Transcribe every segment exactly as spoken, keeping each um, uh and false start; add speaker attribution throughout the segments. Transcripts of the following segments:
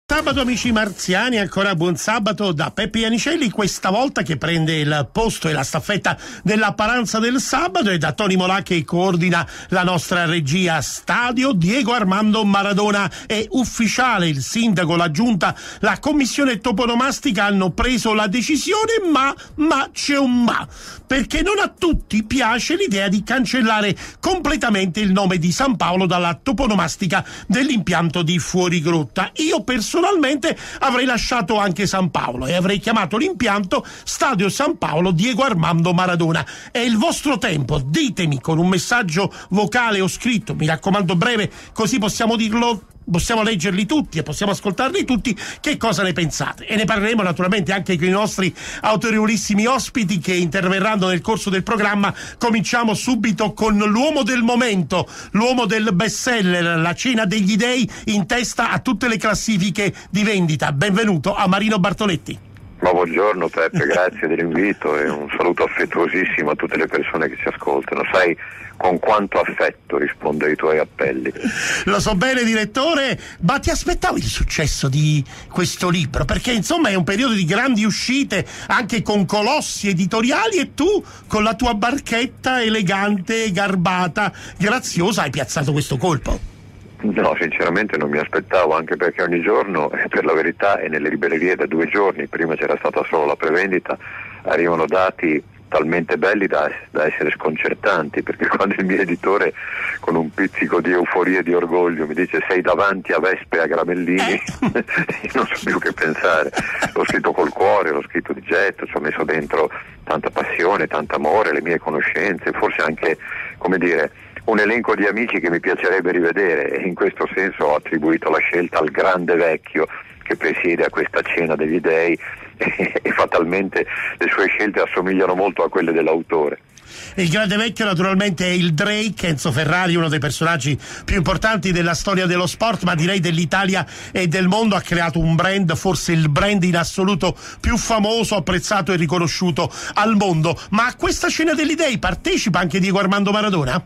Speaker 1: Sabato amici marziani, ancora buon sabato da Peppe Ianicelli, questa volta che prende il posto e la staffetta della Paranza del sabato, e da Tony Molà che coordina la nostra regia stadio. Diego Armando Maradona è ufficiale, il sindaco, la giunta, la commissione toponomastica hanno preso la decisione, ma, ma c'è un ma, perché non a tutti piace l'idea di cancellare completamente il nome di San Paolo dalla toponomastica dell'impianto di Fuorigrotta. Io personalmente Personalmente avrei lasciato anche San Paolo e avrei chiamato l'impianto Stadio San Paolo Diego Armando Maradona. È il vostro tempo, ditemi con un messaggio vocale o scritto, mi raccomando breve, così possiamo dirlo, possiamo leggerli tutti e possiamo ascoltarli tutti, che cosa ne pensate. E ne parleremo naturalmente anche con i nostri autorevolissimi ospiti che interverranno nel corso del programma. Cominciamo subito con l'uomo del momento, l'uomo del bestseller, la cena degli dei in testa a tutte le classifiche di vendita. Benvenuto a Marino Bartoletti.
Speaker 2: Ma buongiorno Peppe, grazie dell'invito e un saluto affettuosissimo a tutte le persone che ci ascoltano. Sai con quanto affetto rispondo ai tuoi appelli.
Speaker 1: Lo so bene, direttore, ma ti aspettavi il successo di questo libro? Perché insomma è un periodo di grandi uscite, anche con colossi editoriali, e tu con la tua barchetta elegante, garbata, graziosa hai piazzato questo colpo.
Speaker 2: No, sinceramente non mi aspettavo, anche perché ogni giorno, per la verità, è nelle librerie da due giorni, prima c'era stata solo la prevendita, arrivano dati talmente belli da, da essere sconcertanti, perché quando il mio editore con un pizzico di euforia e di orgoglio mi dice sei davanti a Vespe e a Gramellini, eh. io non so più che pensare. L'ho scritto col cuore, l'ho scritto di getto, ci ho messo dentro tanta passione, tanto amore, le mie conoscenze, forse anche, come dire, un elenco di amici che mi piacerebbe rivedere, e in questo senso ho attribuito la scelta al grande vecchio che presiede a questa cena degli dei, e, e fatalmente le sue scelte assomigliano molto a quelle dell'autore.
Speaker 1: Il grande vecchio naturalmente è il Drake, Enzo Ferrari, uno dei personaggi più importanti della storia dello sport, ma direi dell'Italia e del mondo. Ha creato un brand, forse il brand in assoluto più famoso, apprezzato e riconosciuto al mondo. Ma a questa cena degli dei partecipa anche Diego Armando Maradona?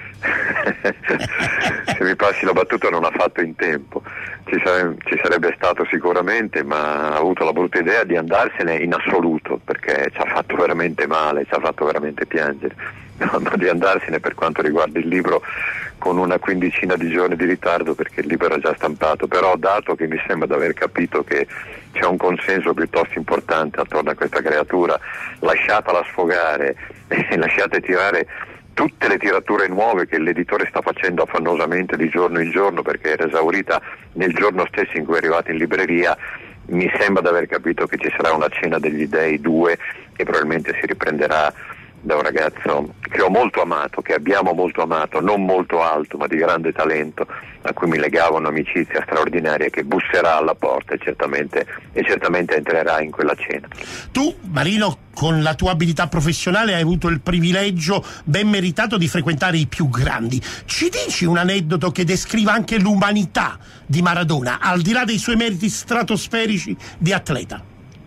Speaker 2: Se mi passi la battuta, non ha fatto in tempo. Ci, sare- ci sarebbe stato sicuramente, ma ha avuto la brutta idea di andarsene in assoluto, perché ci ha fatto veramente male, ci ha fatto veramente piangere. No, no, di andarsene per quanto riguarda il libro con una quindicina di giorni di ritardo, perché il libro era già stampato. Però, dato che mi sembra di aver capito che c'è un consenso piuttosto importante attorno a questa creatura, lasciatela sfogare e lasciate tirare tutte le tirature nuove che l'editore sta facendo affannosamente di giorno in giorno, perché era esaurita nel giorno stesso in cui è arrivata in libreria. Mi sembra di aver capito che ci sarà una cena degli dei due, e probabilmente si riprenderà da un ragazzo che ho molto amato, che abbiamo molto amato, non molto alto ma di grande talento, a cui mi legava un'amicizia straordinaria, che busserà alla porta e certamente, e certamente entrerà in quella cena.
Speaker 1: Tu, Marino, con la tua abilità professionale hai avuto il privilegio ben meritato di frequentare i più grandi. Ci dici un aneddoto che descriva anche l'umanità di Maradona, al di là dei suoi meriti stratosferici di atleta?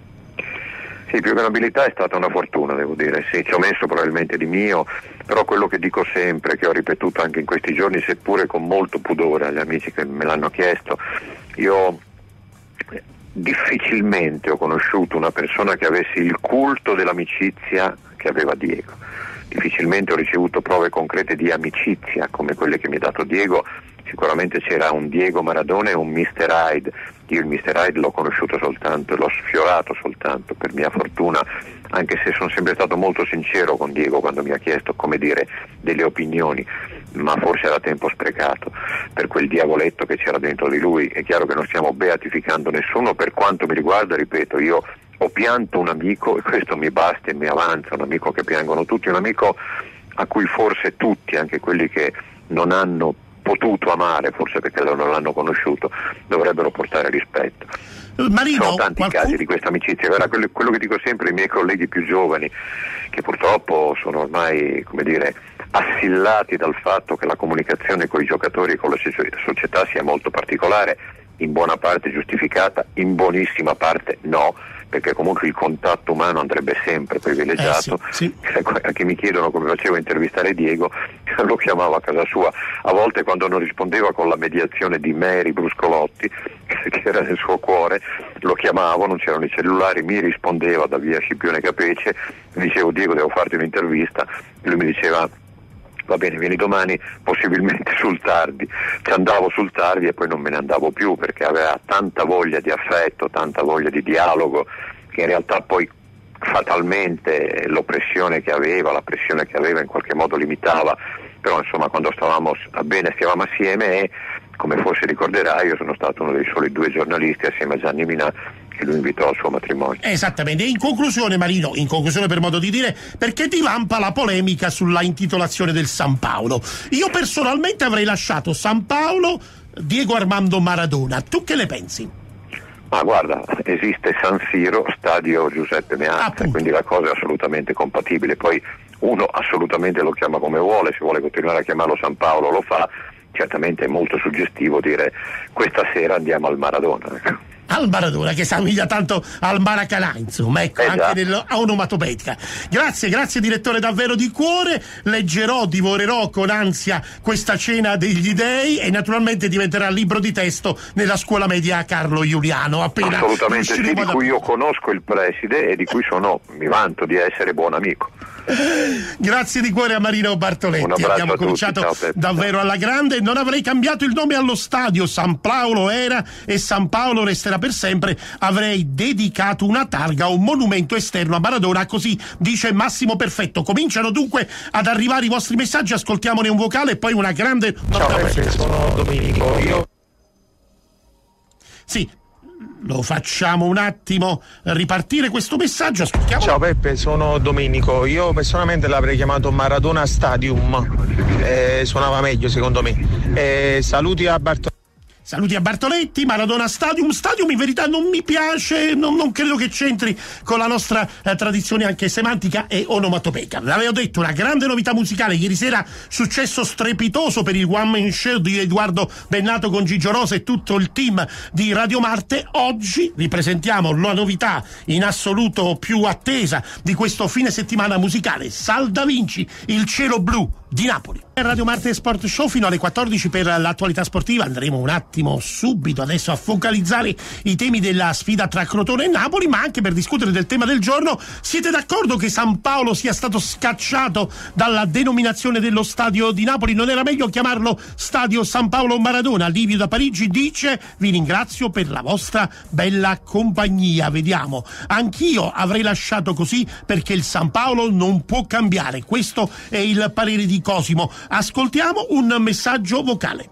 Speaker 2: Sì, più che un'abilità è stata una fortuna, devo dire. Sì, ci ho messo probabilmente di mio, però quello che dico sempre, che ho ripetuto anche in questi giorni, seppure con molto pudore agli amici che me l'hanno chiesto, io difficilmente ho conosciuto una persona che avesse il culto dell'amicizia che aveva Diego. Difficilmente ho ricevuto prove concrete di amicizia come quelle che mi ha dato Diego. Sicuramente c'era un Diego Maradona e un mister Hyde. Io il mister Hyde l'ho conosciuto soltanto, l'ho sfiorato soltanto per mia fortuna, anche se sono sempre stato molto sincero con Diego quando mi ha chiesto, come dire, delle opinioni, ma forse era tempo sprecato per quel diavoletto che c'era dentro di lui. È chiaro che non stiamo beatificando nessuno. Per quanto mi riguarda, ripeto, io ho pianto un amico, e questo mi basta e mi avanza, un amico che piangono tutti, un amico a cui forse tutti, anche quelli che non hanno potuto amare, forse perché non l'hanno conosciuto, dovrebbero portare rispetto.
Speaker 1: Marino,
Speaker 2: sono tanti
Speaker 1: qualcuno...
Speaker 2: casi di questa amicizia. Era quello, quello che dico sempre ai miei colleghi più giovani, che purtroppo sono ormai, come dire, assillati dal fatto che la comunicazione con i giocatori e con la società sia molto particolare, in buona parte giustificata, in buonissima parte no, perché comunque il contatto umano andrebbe sempre privilegiato.
Speaker 1: Eh, sì, sì.
Speaker 2: A chi mi chiedono come facevo a intervistare Diego, lo chiamavo a casa sua, a volte quando non rispondeva con la mediazione di Mary Bruscolotti, che era nel suo cuore, lo chiamavo, non c'erano i cellulari, mi rispondeva da via Scipione Capece, mi dicevo Diego devo farti un'intervista, lui mi diceva va bene, vieni domani, possibilmente sul tardi. Ci andavo sul tardi e poi non me ne andavo più, perché aveva tanta voglia di affetto, tanta voglia di dialogo, che in realtà poi fatalmente l'oppressione che aveva, la pressione che aveva in qualche modo limitava, però insomma quando stavamo bene, stavamo assieme e come forse ricorderai io sono stato uno dei soli due giornalisti assieme a Gianni Minà che lui invitò al suo matrimonio.
Speaker 1: Esattamente. In conclusione, Marino, in conclusione per modo di dire, perché ti vampa la polemica sulla intitolazione del San Paolo? Io personalmente avrei lasciato San Paolo Diego Armando Maradona. Tu che ne pensi?
Speaker 2: Ma guarda, esiste San Siro, stadio Giuseppe Meazza, quindi la cosa è assolutamente compatibile. Poi uno assolutamente lo chiama come vuole, se vuole continuare a chiamarlo San Paolo lo fa. Certamente è molto suggestivo dire questa sera andiamo al Maradona.
Speaker 1: Al Maradona, che somiglia tanto al Maracanã, insomma, ecco,
Speaker 2: esatto.
Speaker 1: Anche nell'onomatopetica. Grazie, grazie direttore, davvero di cuore. Leggerò, divorerò con ansia questa cena degli dei e naturalmente diventerà libro di testo nella scuola media Carlo Giuliano. Appena
Speaker 2: assolutamente sì, di
Speaker 1: ad...
Speaker 2: cui io conosco il preside e di cui sono, mi vanto di essere buon amico.
Speaker 1: Grazie di cuore a Marino Bartoletti. Abbiamo cominciato
Speaker 2: Ciao,
Speaker 1: davvero alla grande. Non avrei cambiato il nome allo stadio, San Paolo era e San Paolo resterà per sempre. Avrei dedicato una targa, un monumento esterno a Maradona, così dice Massimo Perfetto. Cominciano dunque ad arrivare i vostri messaggi, ascoltiamone un vocale e poi una grande...
Speaker 3: Ciao, sono Domenico, io...
Speaker 1: Sì, lo facciamo un attimo ripartire questo messaggio, ascoltiamo.
Speaker 3: Ciao Peppe, sono Domenico. Io personalmente l'avrei chiamato Maradona Stadium, eh, suonava meglio secondo me. Eh, saluti a Bartolomeo.
Speaker 1: Saluti a Bartoletti, Maradona Stadium. Stadium in verità non mi piace, non, non credo che c'entri con la nostra eh, tradizione anche semantica e onomatopeica. L'avevo detto, una grande novità musicale. Ieri sera successo strepitoso per il One Man Show di Edoardo Bennato con Gigio Rosa e tutto il team di Radio Marte. Oggi ripresentiamo la novità in assoluto più attesa di questo fine settimana musicale. Sal Da Vinci, Il cielo blu di Napoli. Radio Marte Sport Show fino alle quattordici per l'attualità sportiva. Andremo un attimo subito adesso a focalizzare i temi della sfida tra Crotone e Napoli, ma anche per discutere del tema del giorno. Siete d'accordo che San Paolo sia stato scacciato dalla denominazione dello stadio di Napoli? Non era meglio chiamarlo Stadio San Paolo Maradona? Livio da Parigi dice: vi ringrazio per la vostra bella compagnia. Vediamo, anch'io avrei lasciato così perché il San Paolo non può cambiare. Questo è il parere di Cosimo. Ascoltiamo un messaggio vocale.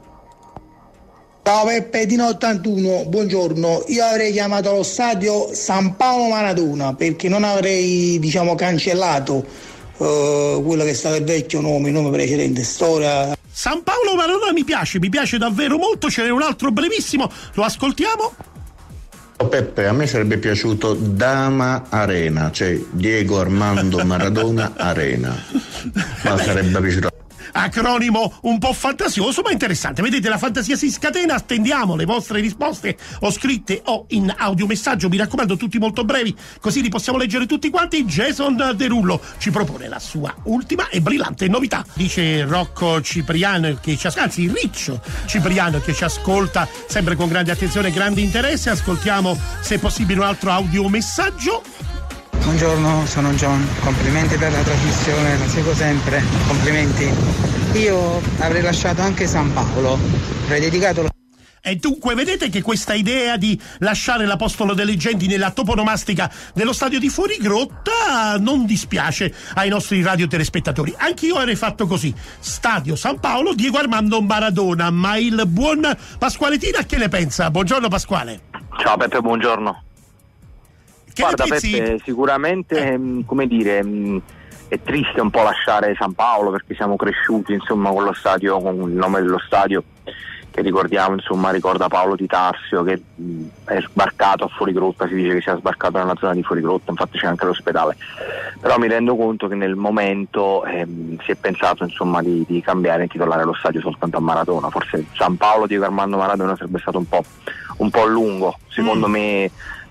Speaker 4: Ciao Peppe, Dino ottantuno, buongiorno. Io avrei chiamato lo stadio San Paolo Maradona perché non avrei, diciamo, cancellato uh, quello che è stato il vecchio nome, il nome precedente, storia.
Speaker 1: San Paolo Maradona mi piace, mi piace davvero molto. Ce n'è un altro brevissimo, lo ascoltiamo.
Speaker 5: Peppe, a me sarebbe piaciuto Dama Arena, cioè Diego Armando Maradona Arena, ma sarebbe piaciuto.
Speaker 1: Acronimo un po' fantasioso ma interessante. Vedete, la fantasia si scatena. Attendiamo le vostre risposte o scritte o in audiomessaggio, mi raccomando tutti molto brevi, così li possiamo leggere tutti quanti. Jason Derulo ci propone la sua ultima e brillante novità. Dice Rocco Cipriano che ci ascolta, anzi Riccio Cipriano che ci ascolta sempre con grande attenzione e grande interesse. Ascoltiamo se possibile un altro audiomessaggio.
Speaker 6: Buongiorno, sono John, complimenti per la trasmissione, la seguo sempre, complimenti. Io avrei lasciato anche San Paolo, avrei dedicato lo...
Speaker 1: E dunque vedete che questa idea di lasciare l'Apostolo delle Genti nella toponomastica dello stadio di Fuorigrotta non dispiace ai nostri radiotelespettatori. Anch'io avrei fatto così: Stadio San Paolo, Diego Armando Maradona. Ma il buon Pasquale Tina che ne pensa? Buongiorno Pasquale.
Speaker 7: Ciao Peppe, buongiorno.
Speaker 1: Che
Speaker 7: Guarda Peppe, sicuramente eh. come dire, è triste un po' lasciare San Paolo perché siamo cresciuti insomma con lo stadio, con il nome dello stadio che ricordiamo, insomma ricorda Paolo Di Tarsio che è sbarcato a Fuorigrotta, si dice che sia sbarcato nella zona di Fuorigrotta, infatti c'è anche l'ospedale. Però mi rendo conto che nel momento ehm, si è pensato insomma di, di cambiare e intitolare lo stadio soltanto a Maradona. Forse San Paolo Diego Armando Maradona sarebbe stato un po', un po' lungo, secondo mm. me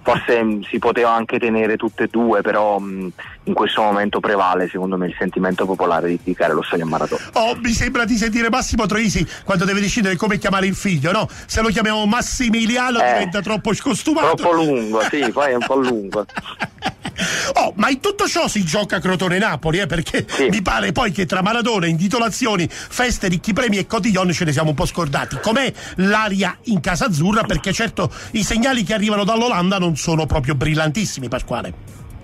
Speaker 7: forse mh, si poteva anche tenere tutte e due, però mh, in questo momento prevale secondo me il sentimento popolare di dedicare lo stadio a Maradona.
Speaker 1: Oh, mi sembra di sentire Massimo Troisi quando deve decidere come chiamare il figlio, no? Se lo chiamiamo Massimiliano
Speaker 7: eh,
Speaker 1: diventa troppo scostumato.
Speaker 7: Troppo lungo, sì, poi è un po' lungo.
Speaker 1: Oh, ma in tutto ciò si gioca Crotone-Napoli, eh, perché
Speaker 7: sì.
Speaker 1: mi pare poi che tra Maradona, intitolazioni, feste, ricchi premi e cotillon ce ne siamo un po' scordati. Com'è l'aria in Casa Azzurra? Perché certo i segnali che arrivano dall'Olanda non sono proprio brillantissimi, Pasquale.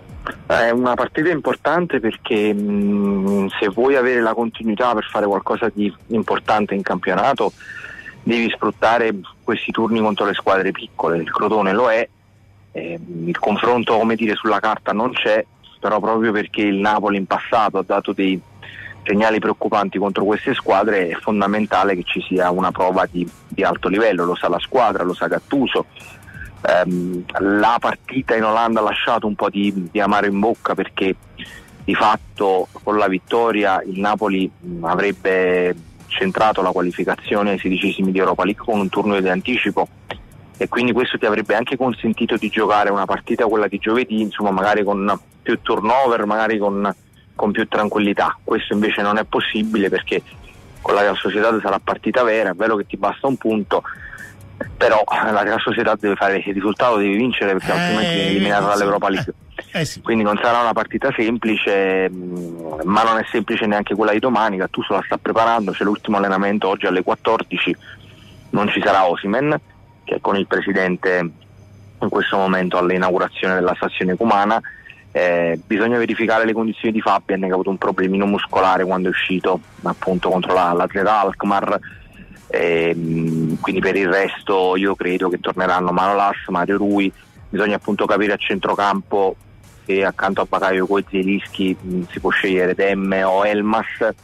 Speaker 7: È una partita importante perché mh, se vuoi avere la continuità per fare qualcosa di importante in campionato devi sfruttare questi turni contro le squadre piccole. Il Crotone lo è. Eh, il confronto, come dire, sulla carta non c'è, però proprio perché il Napoli in passato ha dato dei segnali preoccupanti contro queste squadre è fondamentale che ci sia una prova di, di alto livello, lo sa la squadra, lo sa Gattuso. Eh, la partita in Olanda ha lasciato un po' di, di amaro in bocca perché di fatto con la vittoria il Napoli mh, avrebbe centrato la qualificazione ai sedicesimi di Europa League con un turno di anticipo, e quindi questo ti avrebbe anche consentito di giocare una partita, quella di giovedì, insomma magari con più turnover, magari con, con più tranquillità. Questo invece non è possibile perché con la Real Sociedad sarà partita vera, è vero che ti basta un punto, però la Real Sociedad deve fare il risultato, deve vincere perché eh, altrimenti viene eliminata eh, dall'Europa League. Eh, eh, sì. Quindi non sarà una partita semplice, mh, ma non è semplice neanche quella di domani. Gattuso la sta preparando, c'è l'ultimo allenamento oggi alle quattordici, non ci sarà Osimhen, che è con il presidente in questo momento all'inaugurazione della stazione Cumana. Eh, bisogna verificare le condizioni di Fabian, che ha avuto un problemino muscolare quando è uscito appunto contro la, la Z Alkmaar, eh, quindi per il resto io credo che torneranno Manolas, Mario Rui. Bisogna appunto capire a centrocampo se accanto a Bakayoko e Zielinski mh, si può scegliere Demme o Elmas,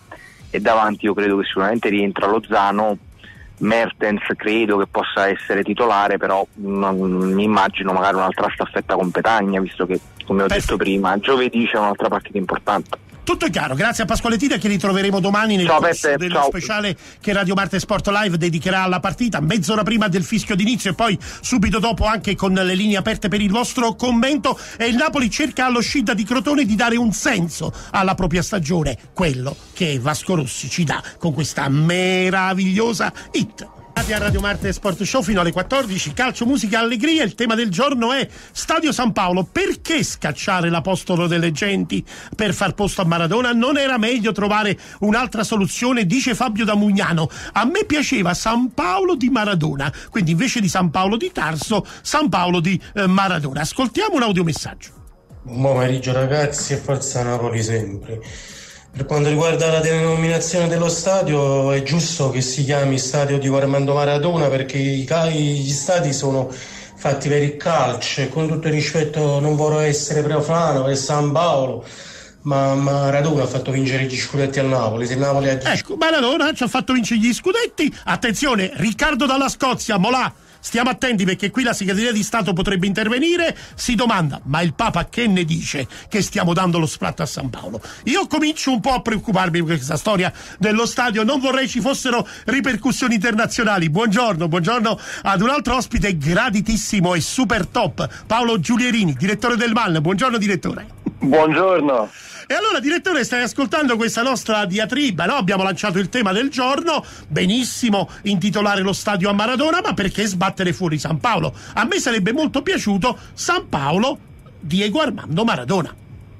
Speaker 7: e davanti io credo che sicuramente rientra Lozano. Mertens credo che possa essere titolare, però non, mi immagino magari un'altra staffetta con Petagna, visto che, come ho Perfetto. detto prima, giovedì c'è un'altra partita importante.
Speaker 1: Tutto è chiaro, grazie a Pasquale Tina, che ritroveremo domani nel
Speaker 7: ciao,
Speaker 1: corso
Speaker 7: Peppe,
Speaker 1: dello
Speaker 7: ciao.
Speaker 1: speciale che Radio Marte Sport Live dedicherà alla partita, mezz'ora prima del fischio d'inizio e poi subito dopo anche con le linee aperte per il vostro commento. E il Napoli cerca all'uscita di Crotone di dare un senso alla propria stagione, quello che Vasco Rossi ci dà con questa meravigliosa hit. A Radio Marte Sport Show fino alle quattordici, calcio, musica, allegria. Il tema del giorno è Stadio San Paolo. Perché scacciare l'apostolo delle genti per far posto a Maradona? Non era meglio trovare un'altra soluzione? Dice Fabio da Mugnano: a me piaceva San Paolo di Maradona, quindi invece di San Paolo di Tarso, San Paolo di eh, Maradona. Ascoltiamo un audiomessaggio.
Speaker 8: Buon pomeriggio ragazzi e forza Napoli sempre. Per quanto riguarda la denominazione dello stadio, è giusto che si chiami Stadio Diego Armando Maradona, perché i, gli stadi sono fatti per il calcio, e con tutto il rispetto non vorrò essere profano per San Paolo, ma Maradona ha fatto vincere gli scudetti al Napoli. Se il Napoli ha...
Speaker 1: Ecco, Maradona ci ha fatto vincere gli scudetti. Attenzione, Riccardo dalla Scozia, Molà. Stiamo attenti perché qui la segreteria di Stato potrebbe intervenire. Si domanda: ma il Papa che ne dice che stiamo dando lo spratto a San Paolo? Io comincio un po' a preoccuparmi per questa storia dello stadio, non vorrei ci fossero ripercussioni internazionali. Buongiorno, buongiorno ad un altro ospite graditissimo e super top, Paolo Giulierini, direttore del M A N. Buongiorno direttore.
Speaker 9: Buongiorno.
Speaker 1: E allora direttore, stai ascoltando questa nostra diatriba, no? Abbiamo lanciato il tema del giorno, benissimo intitolare lo stadio a Maradona, ma perché sbattere fuori San Paolo? A me sarebbe molto piaciuto San Paolo Diego Armando Maradona.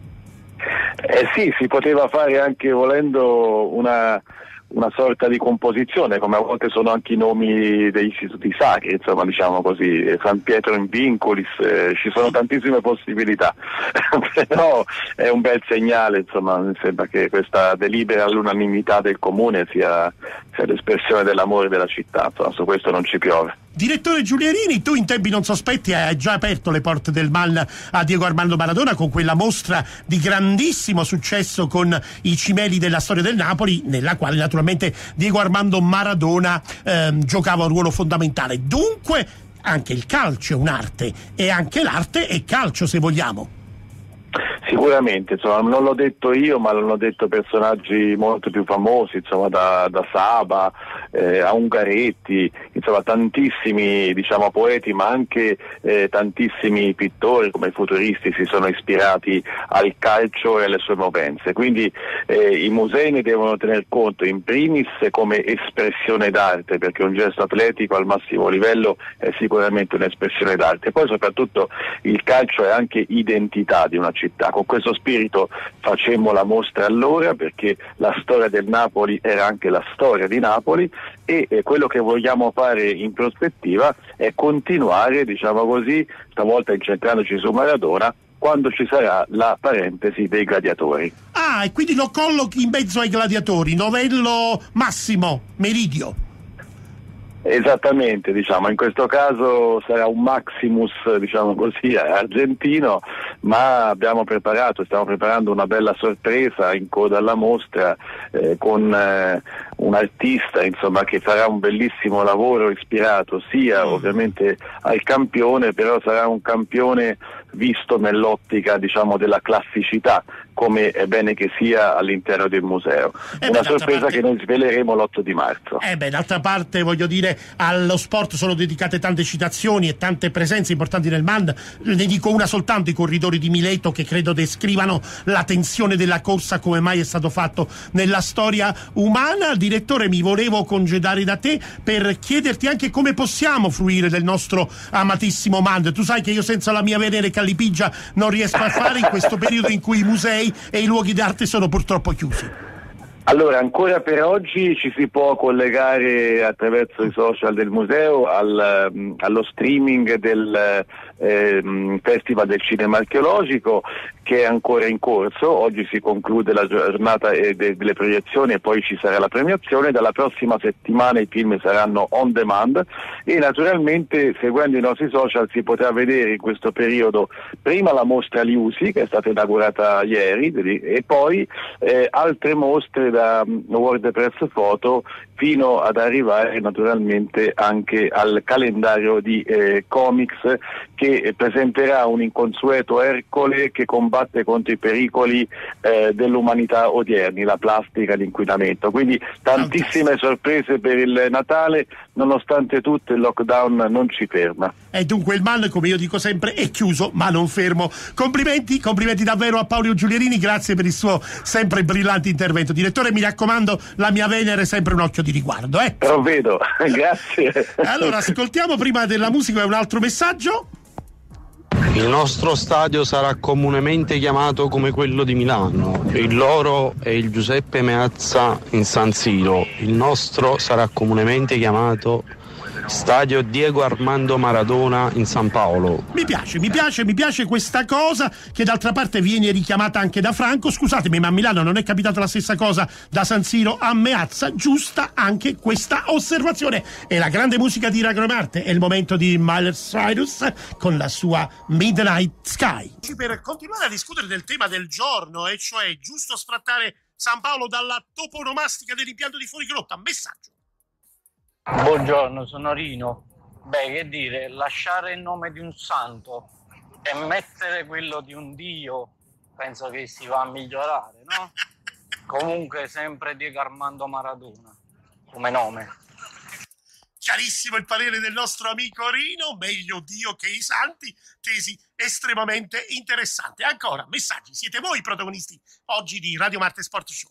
Speaker 9: Eh sì, si poteva fare anche volendo una, una sorta di composizione, come a volte sono anche i nomi degli istituti sacri, insomma, diciamo così, San Pietro in Vinculis, eh, ci sono tantissime possibilità, però è un bel segnale, insomma, mi sembra che questa delibera all'unanimità del comune sia, sia l'espressione dell'amore della città, insomma, su questo non ci piove.
Speaker 1: Direttore Giulierini, tu in tempi non sospetti hai già aperto le porte del M A N a Diego Armando Maradona con quella mostra di grandissimo successo con i cimeli della storia del Napoli, nella quale naturalmente Diego Armando Maradona ehm, giocava un ruolo fondamentale. Dunque anche il calcio è un'arte, e anche l'arte è calcio, se vogliamo.
Speaker 9: Sicuramente, insomma, non l'ho detto io, ma l'hanno detto personaggi molto più famosi, insomma, da, da Saba, eh, a Ungaretti, insomma tantissimi diciamo poeti, ma anche eh, tantissimi pittori come i futuristi si sono ispirati al calcio e alle sue movenze. Quindi eh, i musei ne devono tener conto in primis come espressione d'arte, perché un gesto atletico al massimo livello è sicuramente un'espressione d'arte. Poi soprattutto il calcio è anche identità di una città. Con questo spirito facemmo la mostra allora, perché la storia del Napoli era anche la storia di Napoli, e eh, quello che vogliamo fare in prospettiva è continuare, diciamo così, stavolta incentrandoci su Maradona, quando ci sarà la parentesi dei gladiatori.
Speaker 1: Ah, e quindi lo collochi in mezzo ai gladiatori, Novello Massimo Meridio.
Speaker 9: Esattamente, diciamo, in questo caso sarà un Maximus, diciamo così, argentino, ma abbiamo preparato, stiamo preparando una bella sorpresa in coda alla mostra eh, con eh, un artista, insomma, che farà un bellissimo lavoro ispirato sia ovviamente al campione, però sarà un campione visto nell'ottica, diciamo, della classicità, come è bene che sia all'interno del museo.
Speaker 1: Eh
Speaker 9: Una
Speaker 1: beh,
Speaker 9: sorpresa
Speaker 1: parte...
Speaker 9: che noi sveleremo l'otto di marzo.
Speaker 1: Eh beh, d'altra parte, voglio dire, allo sport sono dedicate tante citazioni e tante presenze importanti nel M A N. Ne dico una soltanto: i corridori di Mileto, che credo descrivano la tensione della corsa come mai è stato fatto nella storia umana. Direttore, mi volevo congedare da te per chiederti anche come possiamo fruire del nostro amatissimo M A N. Tu sai che io senza la mia Venere Callipigia non riesco a fare in questo periodo in cui i musei e i luoghi d'arte sono purtroppo chiusi.
Speaker 9: Allora, ancora per oggi ci si può collegare attraverso i social del museo al, um, allo streaming del eh, Festival del Cinema Archeologico, che è ancora in corso. Oggi si conclude la giornata eh, de- delle proiezioni e poi ci sarà la premiazione. Dalla prossima settimana i film saranno on demand e naturalmente, seguendo i nostri social, si potrà vedere in questo periodo prima la mostra Liusi, che è stata inaugurata ieri, e poi eh, altre mostre da World Press Photo, fino ad arrivare naturalmente anche al calendario di eh, comics, che presenterà un inconsueto Ercole che combatte contro i pericoli eh, dell'umanità odierni, la plastica, l'inquinamento. Quindi tantissime sorprese per il Natale, nonostante tutto il lockdown non ci ferma.
Speaker 1: E dunque il M A N, come io dico sempre, è chiuso ma non fermo. Complimenti, complimenti davvero a Paolo Giulierini, grazie per il suo sempre brillante intervento. Direttore, mi raccomando, la mia Venere sempre un occhio di riguardo, eh?
Speaker 9: Provvedo, grazie.
Speaker 1: Allora, ascoltiamo prima della musica un altro messaggio.
Speaker 10: Il nostro stadio sarà comunemente chiamato come quello di Milano, il loro è il Giuseppe Meazza in San Siro, il nostro sarà comunemente chiamato Stadio Diego Armando Maradona in San Paolo.
Speaker 1: Mi piace, mi piace, mi piace questa cosa, che d'altra parte viene richiamata anche da Franco. Scusatemi, ma a Milano non è capitata la stessa cosa da San Siro a Meazza? Giusta anche questa osservazione. E la grande musica di Radio Marte è il momento di Miley Cyrus con la sua Midnight Sky. Per continuare a discutere del tema del giorno, e cioè giusto sfrattare San Paolo dalla toponomastica dell'impianto di fuorigrotta, messaggio.
Speaker 11: Buongiorno, sono Rino. Beh, che dire, lasciare il nome di un santo e mettere quello di un dio, penso che si va a migliorare, no? Comunque sempre Diego Armando Maradona come nome.
Speaker 1: Chiarissimo il parere del nostro amico Rino, meglio Dio che i santi, tesi estremamente interessante. Ancora, messaggi, siete voi i protagonisti oggi di Radio Marte Sport Show.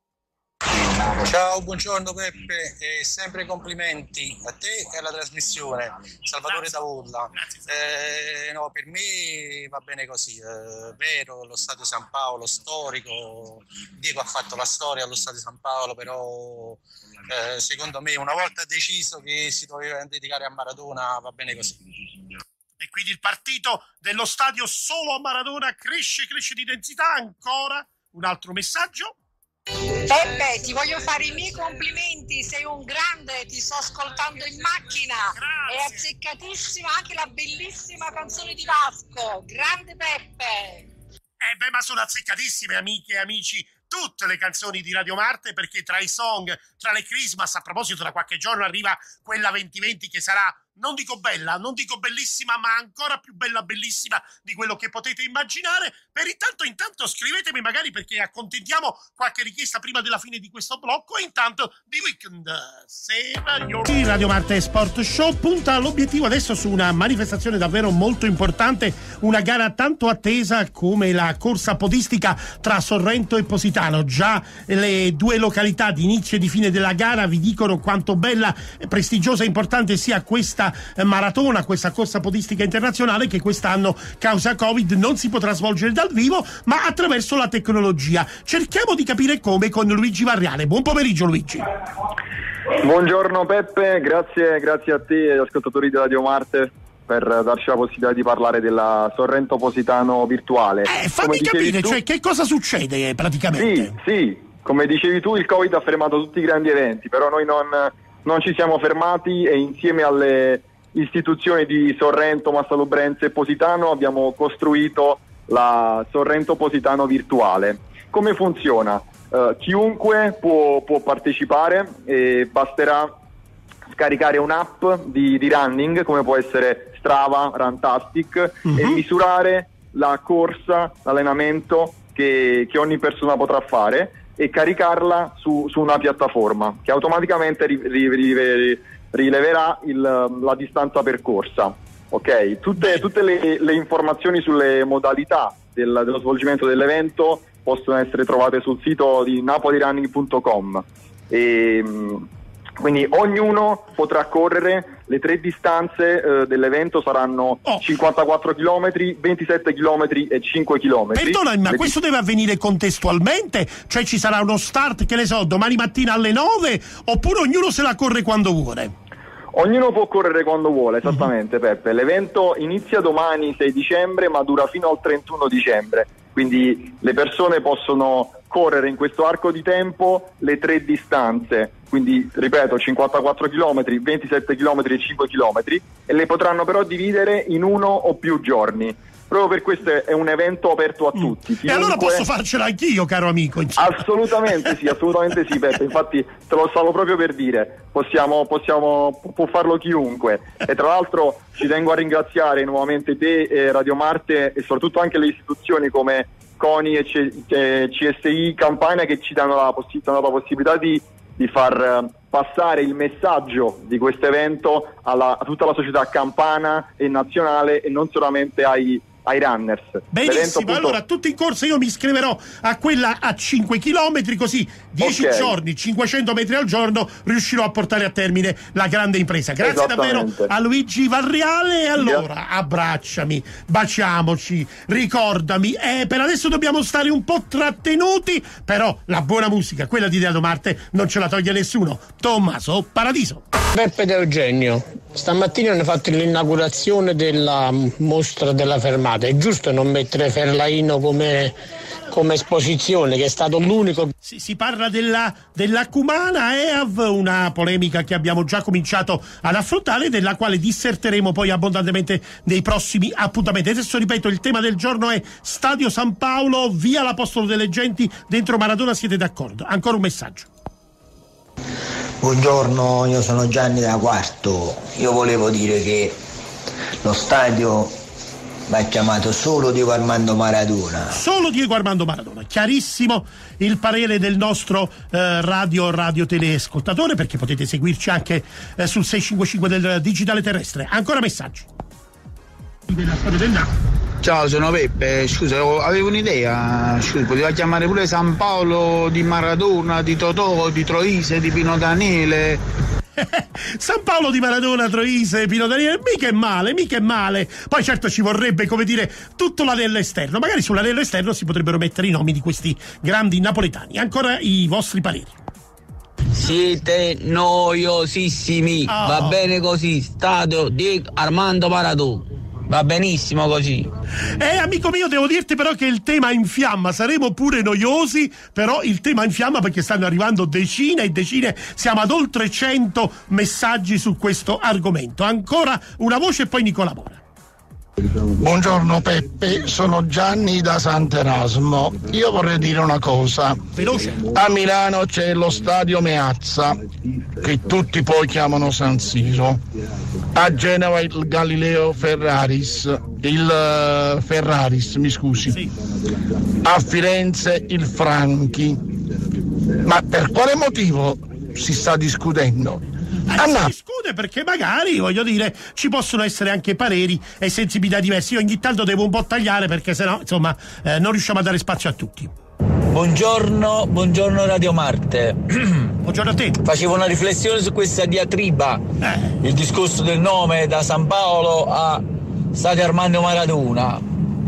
Speaker 12: Ciao, buongiorno Peppe, e sempre complimenti a te e alla trasmissione. Salvatore da Urla. Eh, no, per me va bene così, eh, vero, lo Stadio San Paolo storico, Diego ha fatto la storia allo Stadio San Paolo, però eh, secondo me una volta deciso che si doveva dedicare a Maradona va bene così.
Speaker 1: E quindi il partito dello stadio solo a Maradona cresce, cresce di densità. Ancora un altro messaggio.
Speaker 13: Peppe, ti voglio fare i miei complimenti, sei un grande, ti sto ascoltando in macchina. Grazie. È azzeccatissima anche la bellissima canzone di Vasco, grande Peppe.
Speaker 1: Eh beh, ma sono azzeccatissime, amiche e amici, tutte le canzoni di Radio Marte, perché tra i song, tra le Christmas, a proposito da qualche giorno arriva quella venti venti che sarà non dico bella, non dico bellissima, ma ancora più bella, bellissima di quello che potete immaginare. Per intanto, intanto scrivetemi magari, perché accontentiamo qualche richiesta prima della fine di questo blocco, e intanto The Weeknd, Save Your... Il Radio Marte Sport Show punta l'obiettivo adesso su una manifestazione davvero molto importante, una gara tanto attesa come la corsa podistica tra Sorrento e Positano. Già le due località di inizio e di fine della gara vi dicono quanto bella, prestigiosa e importante sia questa maratona, questa corsa podistica internazionale, che quest'anno, causa Covid, non si potrà svolgere dal vivo ma attraverso la tecnologia. Cerchiamo di capire come con Luigi Varriale. Buon pomeriggio Luigi.
Speaker 14: Buongiorno Peppe, grazie, grazie a te e agli ascoltatori di Radio Marte per darci la possibilità di parlare della Sorrento Positano virtuale.
Speaker 1: Eh, fammi capire, tu... cioè che cosa succede praticamente?
Speaker 14: Sì, sì, come dicevi tu, il Covid ha fermato tutti i grandi eventi, però noi non, non ci siamo fermati e insieme alle istituzioni di Sorrento, Massalubrense e Positano abbiamo costruito la Sorrento Positano virtuale. Come funziona? Uh, chiunque può, può partecipare e basterà scaricare un'app di, di running, come può essere Strava, Runtastic, uh-huh. e misurare la corsa, l'allenamento che, che ogni persona potrà fare e caricarla su, su una piattaforma che automaticamente ri, ri, ri, rileverà il, la distanza percorsa. Ok, tutte, tutte le, le informazioni sulle modalità del, dello svolgimento dell'evento possono essere trovate sul sito di napoli running punto com e quindi ognuno potrà correre. Le tre distanze eh, dell'evento saranno oh. cinquantaquattro chilometri, ventisette chilometri e cinque chilometri.
Speaker 1: Perdonami, ma
Speaker 14: le
Speaker 1: questo deve avvenire contestualmente? Cioè ci sarà uno start, che ne so, domani mattina alle nove, oppure ognuno se la corre quando vuole?
Speaker 14: Ognuno può correre quando vuole, esattamente. uh-huh. Peppe, l'evento inizia domani sei dicembre ma dura fino al trentuno dicembre, quindi le persone possono correre in questo arco di tempo le tre distanze, quindi ripeto cinquantaquattro chilometri, ventisette chilometri e cinque chilometri, e le potranno però dividere in uno o più giorni. Proprio per questo è un evento aperto a tutti.
Speaker 1: Chiunque... E allora posso farcela anch'io, caro amico? Insomma.
Speaker 14: Assolutamente sì, assolutamente sì, Peppe. Infatti te lo stavo proprio per dire, possiamo, possiamo, può farlo chiunque. E tra l'altro ci tengo a ringraziare nuovamente te, eh, Radio Marte, e soprattutto anche le istituzioni come CONI e C S I Campania, che ci danno la, possi- danno la possibilità di, di far passare il messaggio di questo evento alla, a tutta la società campana e nazionale, e non solamente ai ai runners.
Speaker 1: Benissimo, appunto... allora tutti in corsa, io mi iscriverò a quella a cinque chilometri, così dieci okay. giorni, cinquecento metri al giorno, riuscirò a portare a termine la grande impresa. Grazie davvero a Luigi Varriale. Allora yeah. abbracciami, baciamoci, ricordami, eh, per adesso dobbiamo stare un po' trattenuti, però la buona musica, quella di Radio Marte, non ce la toglie nessuno. Tommaso Paradiso.
Speaker 15: Peppe De Eugenio, stamattina hanno fatto l'inaugurazione della mostra della fermata. È giusto non mettere Ferlaino come, come esposizione, che è stato l'unico.
Speaker 1: Si, si parla della, della Cumana E A V, una polemica che abbiamo già cominciato ad affrontare, della quale disserteremo poi abbondantemente nei prossimi appuntamenti. Adesso ripeto, il tema del giorno è Stadio San Paolo, via l'Apostolo delle Genti, dentro Maradona. Siete d'accordo? Ancora un messaggio.
Speaker 16: Buongiorno, io sono Gianni da Quarto. Io volevo dire che lo stadio va chiamato solo Diego Armando Maradona.
Speaker 1: Solo Diego Armando Maradona. Chiarissimo il parere del nostro eh, radio radio teleascoltatore, perché potete seguirci anche eh, sul sei cinque cinque del digitale terrestre. Ancora messaggi. Della storia del Napoli.
Speaker 17: Ciao, sono Peppe. Scusa, avevo un'idea. Scusa, poteva chiamare pure San Paolo di Maradona, di Totò, di Troise, di Pino Daniele.
Speaker 1: San Paolo di Maradona, Troise, Pino Daniele, mica è male, mica è male. Poi certo ci vorrebbe, come dire, tutto l'anello esterno. Magari sull'anello esterno si potrebbero mettere i nomi di questi grandi napoletani. Ancora i vostri pareri.
Speaker 18: Siete noiosissimi. Oh. Va bene così. Stadio di Armando Maradona. Va benissimo così.
Speaker 1: Eh, amico mio, devo dirti però che il tema infiamma. Saremo pure noiosi, però il tema infiamma, perché stanno arrivando decine e decine, siamo ad oltre cento messaggi su questo argomento. Ancora una voce e poi Nicola Mora.
Speaker 19: Buongiorno Peppe, sono Gianni da Sant'Erasmo. Io vorrei dire una cosa.
Speaker 1: Veloce.
Speaker 19: A Milano c'è lo stadio Meazza, che tutti poi chiamano San Siro. A Genova il Galileo Ferraris, il uh, Ferraris, mi scusi.
Speaker 1: Sì.
Speaker 19: A Firenze il Franchi. Ma per quale motivo si sta discutendo?
Speaker 1: Eh, si discute perché magari, voglio dire, ci possono essere anche pareri e sensibilità diverse. Io ogni tanto devo un po' tagliare perché sennò, insomma, eh, non riusciamo a dare spazio a tutti.
Speaker 18: Buongiorno, buongiorno Radio Marte.
Speaker 1: Buongiorno a te.
Speaker 18: Facevo una riflessione su questa diatriba,
Speaker 1: eh.
Speaker 18: il discorso del nome da San Paolo a Stadio Armando Maradona.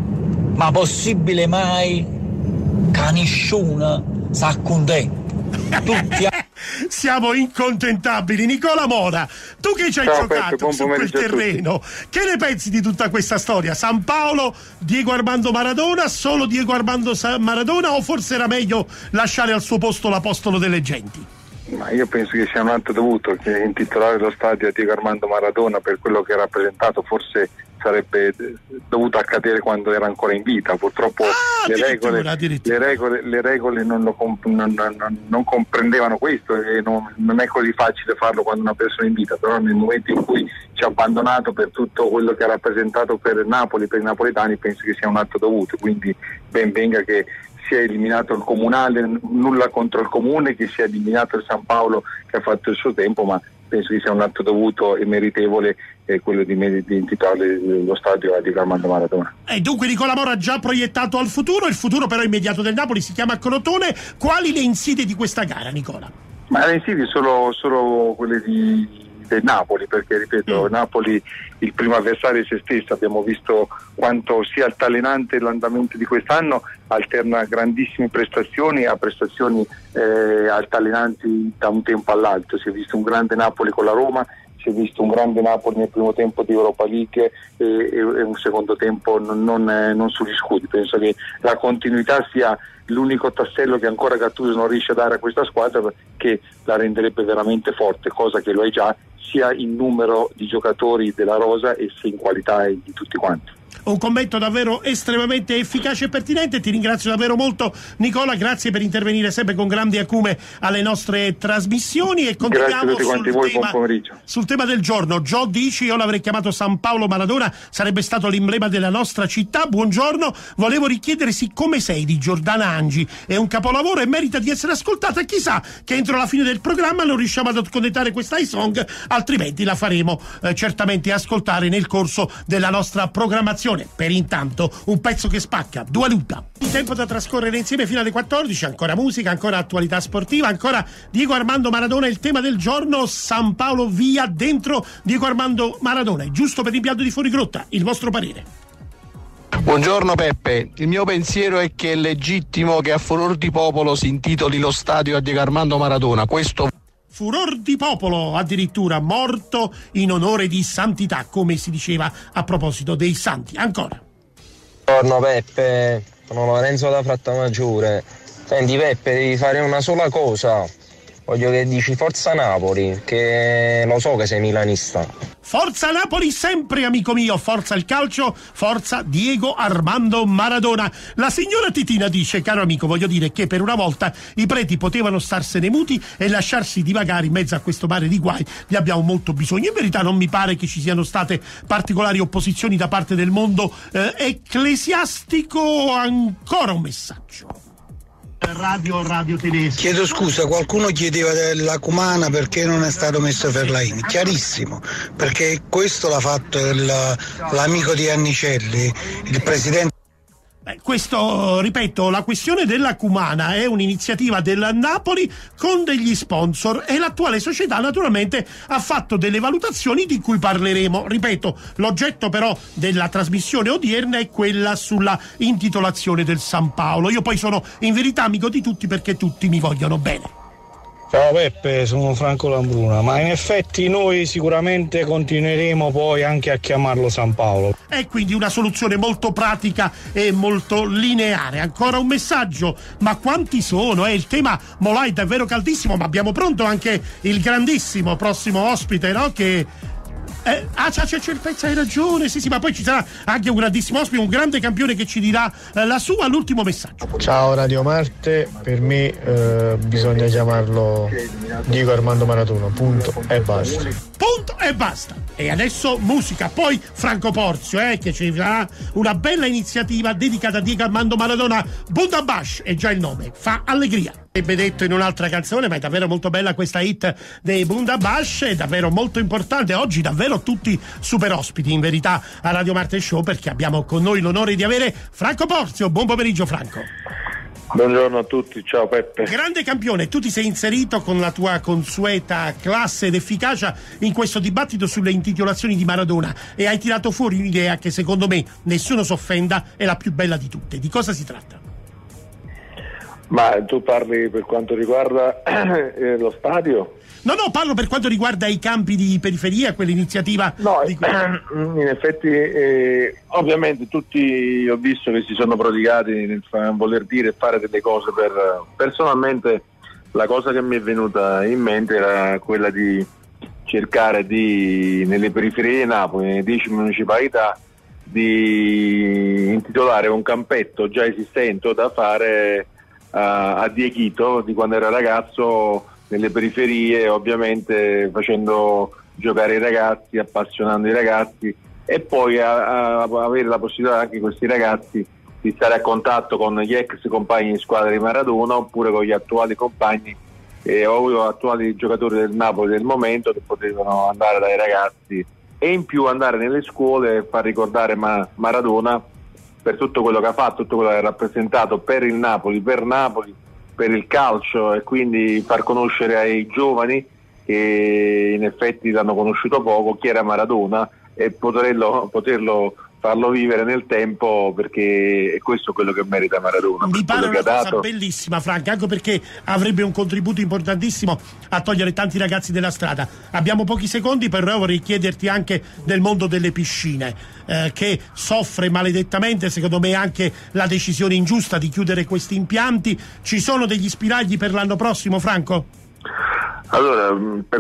Speaker 18: Ma possibile mai che nessuno s'accontenta? Tutti
Speaker 1: siamo incontentabili. Nicola Mora, tu che ci hai
Speaker 14: Ciao,
Speaker 1: giocato
Speaker 14: Peppe,
Speaker 1: su quel terreno, che ne pensi di tutta questa storia? San Paolo, Diego Armando Maradona, solo Diego Armando Maradona, o forse era meglio lasciare al suo posto l'apostolo delle genti?
Speaker 14: Ma io penso che sia un atto dovuto, che intitolare lo stadio a Diego Armando Maradona per quello che ha rappresentato forse sarebbe dovuto accadere quando era ancora in vita. Purtroppo ah, le, regole, le, regole, le regole non, lo comp- non, non, non comprendevano questo e non, non è così facile farlo quando una persona è in vita, però nel momento in cui ci ha abbandonato per tutto quello che ha rappresentato per Napoli, per i napoletani, penso che sia un atto dovuto, quindi ben venga che sia eliminato il comunale, nulla contro il comune, che sia eliminato il San Paolo che ha fatto il suo tempo, ma penso che sia un atto dovuto e meritevole eh, quello di, di intitolare lo stadio a Diego Armando Maradona.
Speaker 1: E dunque Nicola Mora ha già proiettato al futuro, il futuro però immediato del Napoli si chiama Crotone. Quali le insidie di questa gara, Nicola?
Speaker 14: Ma le insidie sono solo quelle di del Napoli, perché ripeto, mm. Napoli il primo avversario è se stesso. Abbiamo visto quanto sia altalenante l'andamento di quest'anno, alterna grandissime prestazioni a prestazioni eh, altalenanti da un tempo all'altro. Si è visto un grande Napoli con la Roma, si è visto un grande Napoli nel primo tempo di Europa League e, e, e un secondo tempo non, non, eh, non sugli scudi. Penso che la continuità sia l'unico tassello che ancora Gattuso non riesce a dare a questa squadra, che la renderebbe veramente forte, cosa che lo è già, sia in numero di giocatori della rosa e sia in qualità di tutti quanti.
Speaker 1: Un commento davvero estremamente efficace e pertinente. Ti ringrazio davvero molto, Nicola, grazie per intervenire sempre con grande acume alle nostre trasmissioni e continuiamo
Speaker 14: sul, voi,
Speaker 1: tema, sul tema del giorno. Gio dici: io l'avrei chiamato San Paolo Maradona, sarebbe stato l'emblema della nostra città. Buongiorno, volevo richiedere siccome sei di Giordana Angi, è un capolavoro e merita di essere ascoltata. Chissà che entro la fine del programma non riusciamo ad accontentare questa iSong, altrimenti la faremo eh, certamente ascoltare nel corso della nostra programmazione. Per intanto un pezzo che spacca, Dua Lipa. Il tempo da trascorrere insieme fino alle quattordici, ancora musica, ancora attualità sportiva, ancora Diego Armando Maradona. Il tema del giorno: San Paolo via dentro Diego Armando Maradona. È giusto per l'impianto di Fuorigrotta? Il vostro parere?
Speaker 10: Buongiorno Peppe, il mio pensiero è che è legittimo che a furor di popolo si intitoli lo stadio a Diego Armando Maradona. Questo
Speaker 1: Furor di popolo, addirittura, morto in onore di santità, come si diceva a proposito dei santi. Ancora.
Speaker 20: Buongiorno Peppe, sono Lorenzo da Frattamaggiore. Senti Peppe, devi fare una sola cosa. Voglio che dici Forza Napoli, che lo so che sei milanista.
Speaker 1: Forza Napoli sempre, amico mio, forza il calcio, forza Diego Armando Maradona. La signora Titina dice: caro amico, voglio dire che per una volta i preti potevano starsene muti e lasciarsi divagare in mezzo a questo mare di guai. Ne abbiamo molto bisogno. In verità non mi pare che ci siano state particolari opposizioni da parte del mondo eh, ecclesiastico. Ancora un messaggio. Radio, radio tedesco.
Speaker 4: Chiedo scusa, qualcuno chiedeva della Cumana perché non è stato messo Ferlaini. Chiarissimo, perché questo l'ha fatto il, l'amico di Annicelli, il presidente.
Speaker 1: Beh, questo, ripeto, la questione della Cumana è un'iniziativa del Napoli con degli sponsor e l'attuale società naturalmente ha fatto delle valutazioni di cui parleremo. Ripeto, l'oggetto però della trasmissione odierna è quella sulla intitolazione del San Paolo. Io poi sono in verità amico di tutti perché tutti mi vogliono bene.
Speaker 17: Ciao Peppe, sono Franco Lambruna, ma in effetti noi sicuramente continueremo poi anche a chiamarlo San Paolo.
Speaker 1: È quindi una soluzione molto pratica e molto lineare. Ancora un messaggio, ma quanti sono? Eh? Il tema Molà è davvero caldissimo, ma abbiamo pronto anche il grandissimo prossimo ospite, no? Che Eh, ah, c'è, c'è, c'è il pezzo, hai ragione, sì sì, ma poi ci sarà anche un grandissimo ospite, un grande campione che ci dirà eh, la sua, l'ultimo messaggio.
Speaker 21: Ciao Radio Marte, per me eh, bisogna chiamarlo Diego Armando Maradona, punto e basta.
Speaker 1: Punto e basta. E adesso musica, poi Franco Porzio, eh, che ci farà una bella iniziativa dedicata a Diego Armando Maradona. Bundabash è già il nome, fa allegria. Avrebbe detto in un'altra canzone, ma è davvero molto bella questa hit dei Bundabash, è davvero molto importante. Oggi davvero tutti super ospiti in verità a Radio Marte Show, perché abbiamo con noi l'onore di avere Franco Porzio. Buon pomeriggio Franco.
Speaker 22: Buongiorno a tutti, ciao Peppe.
Speaker 1: Grande campione, tu ti sei inserito con la tua consueta classe ed efficacia in questo dibattito sulle intitolazioni di Maradona e hai tirato fuori un'idea che secondo me, nessuno si offenda, è la più bella di tutte. Di cosa si tratta?
Speaker 22: Ma tu parli per quanto riguarda eh, lo stadio?
Speaker 1: No, no, parlo per quanto riguarda i campi di periferia, quell'iniziativa.
Speaker 22: No,
Speaker 1: di cui...
Speaker 22: in effetti, eh, ovviamente tutti ho visto che si sono prodigati nel voler dire e fare delle cose per... Personalmente la cosa che mi è venuta in mente era quella di cercare di, nelle periferie di Napoli, nelle dieci municipalità, di intitolare un campetto già esistente da fare a, a Dieghito, di quando era ragazzo, nelle periferie, ovviamente facendo giocare i ragazzi, appassionando i ragazzi, e poi a, a avere la possibilità anche questi ragazzi di stare a contatto con gli ex compagni di squadra di Maradona oppure con gli attuali compagni eh, o attuali giocatori del Napoli del momento, che potevano andare dai ragazzi e in più andare nelle scuole e far ricordare Ma- Maradona per tutto quello che ha fatto, tutto quello che ha rappresentato per il Napoli, per Napoli, per il calcio, e quindi far conoscere ai giovani che in effetti l'hanno conosciuto poco chi era Maradona e poterlo, poterlo farlo vivere nel tempo, perché è questo quello che merita Maradona.
Speaker 1: Mi pare una cosa
Speaker 22: dato...
Speaker 1: bellissima Franca, anche perché avrebbe un contributo importantissimo a togliere tanti ragazzi dalla strada. Abbiamo pochi secondi, però vorrei chiederti anche del mondo delle piscine, eh, che soffre maledettamente secondo me anche la decisione ingiusta di chiudere questi impianti. Ci sono degli spiragli per l'anno prossimo, Franco?
Speaker 22: Allora